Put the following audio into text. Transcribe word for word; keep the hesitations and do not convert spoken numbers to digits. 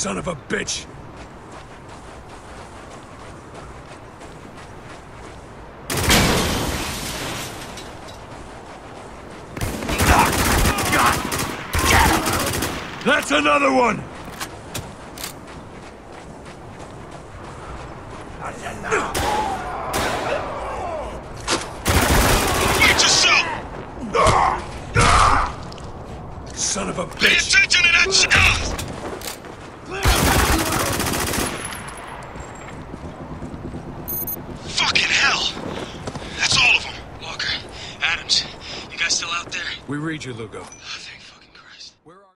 Son of a bitch! That's another one! Watch yourself! Son of a Pay bitch! attention to that shit! Fucking hell! That's all of them. Walker, Adams, you guys still out there? We read you, Lugo.